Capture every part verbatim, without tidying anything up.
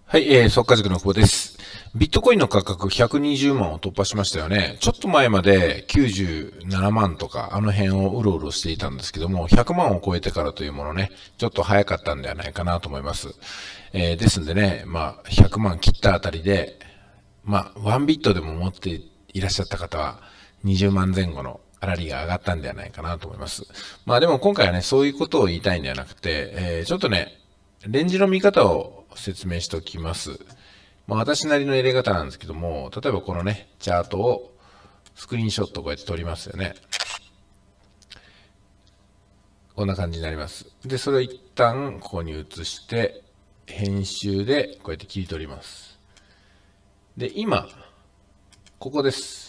はい、えー、速稼塾の久保です。ビットコインの価格ひゃくにじゅうまんを突破しましたよね。ちょっと前まできゅうじゅうななまんとかあの辺をうろうろしていたんですけども、ひゃくまんを超えてからというものね、ちょっと早かったんではないかなと思います。えー、ですんでね、まあ、ひゃくまん切ったあたりで、まあ、ワンビットでも持っていらっしゃった方は、にじゅうまん前後のあらりが上がったんではないかなと思います。まあでも今回はね、そういうことを言いたいんではなくて、えー、ちょっとね、レンジの見方を説明しておきます。まあ私なりの入れ方なんですけども、例えばこのね、チャートをスクリーンショットこうやって撮りますよね。こんな感じになります。で、それを一旦ここに移して、編集でこうやって切り取ります。で、今、ここです。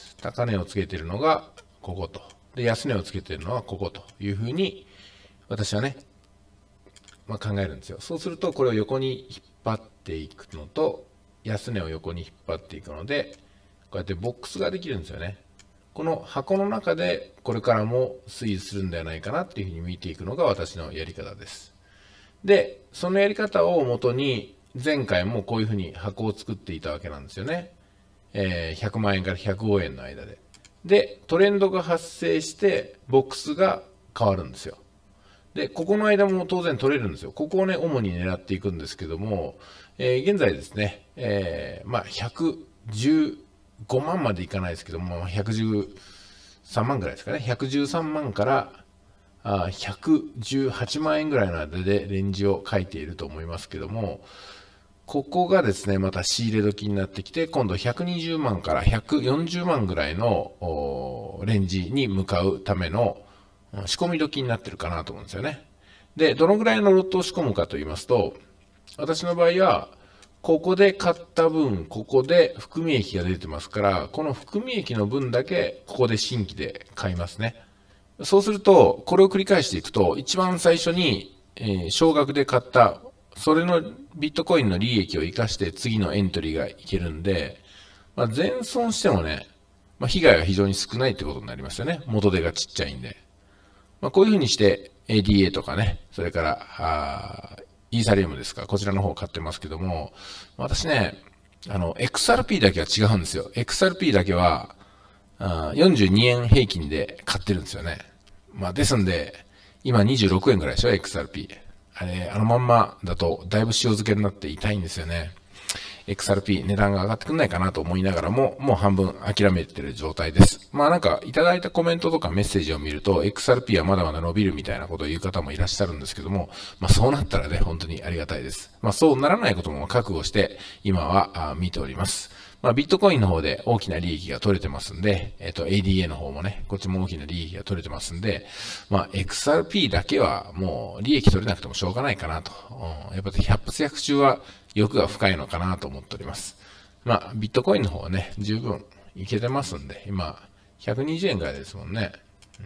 高値をつけているのがここと。で、安値をつけているのはここというふうに、私はね、まあ、考えるんですよ。そうすると、これを横に引っ張っていくのと、安値を横に引っ張っていくので、こうやってボックスができるんですよね。この箱の中でこれからも推移するんではないかなっていうふうに見ていくのが私のやり方です。で、そのやり方をもとに、前回もこういうふうに箱を作っていたわけなんですよね。えー、ひゃくまんえんからひゃくごえんの間で。で、トレンドが発生して、ボックスが変わるんですよ。で、ここの間も当然取れるんですよ。ここをね、主に狙っていくんですけども、えー、現在ですね、えー、まあ、ひゃくじゅうごまんまでいかないですけども、ひゃくじゅうさんまんぐらいですかね。ひゃくじゅうさんまんからあひゃくじゅうはちまんえんぐらいの間でレンジを書いていると思いますけども、ここがですね、また仕入れ時になってきて、今度ひゃくにじゅうまんからひゃくよんじゅうまんぐらいのレンジに向かうための仕込み時になってるかなと思うんですよね。で、どのぐらいのロットを仕込むかと言いますと、私の場合は、ここで買った分、ここで含み益が出てますから、この含み益の分だけ、ここで新規で買いますね。そうすると、これを繰り返していくと、一番最初に、えー、少額で買った、それのビットコインの利益を生かして次のエントリーがいけるんで、まあ、全損してもね、まあ、被害が非常に少ないってことになりますよね。元手がちっちゃいんで。まあ、こういうふうにして エーディーエー とかね、それからあイーサリアムですか、こちらの方を買ってますけども、私ね、あの、エックスアールピー だけは違うんですよ。エックスアールピー だけはあよんじゅうにえん平均で買ってるんですよね。まあ、ですんで、今にじゅうろくえんぐらいでしょ、エックスアールピー。あれ、あのまんまだとだいぶ塩漬けになって痛いんですよね。エックスアールピー 値段が上がってくんないかなと思いながらも、もう半分諦めてる状態です。まあなんかいただいたコメントとかメッセージを見ると、エックスアールピー はまだまだ伸びるみたいなことを言う方もいらっしゃるんですけども、まあそうなったらね、本当にありがたいです。まあそうならないことも覚悟して、今は見ております。まあビットコインの方で大きな利益が取れてますんで、えっと エーディーエー の方もね、こっちも大きな利益が取れてますんで、まあ エックスアールピー だけはもう利益取れなくてもしょうがないかなと。うん、やっぱり百発百中は欲が深いのかなと思っております。まあ、ビットコインの方はね、十分いけてますんで、今、ひゃくにじゅうえんぐらいですもんね。うん、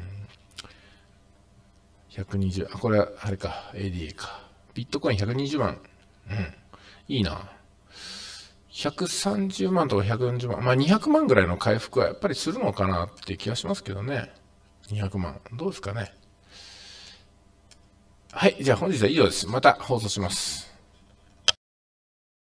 ひゃくにじゅう、あ、これは、あれか、エーディーエー か。ビットコインひゃくにじゅうまん。うん。いいな。ひゃくさんじゅうまんとかひゃくよんじゅうまん。まあ、にひゃくまんぐらいの回復はやっぱりするのかなって気がしますけどね。にひゃくまん。どうですかね。はい。じゃあ本日は以上です。また放送します。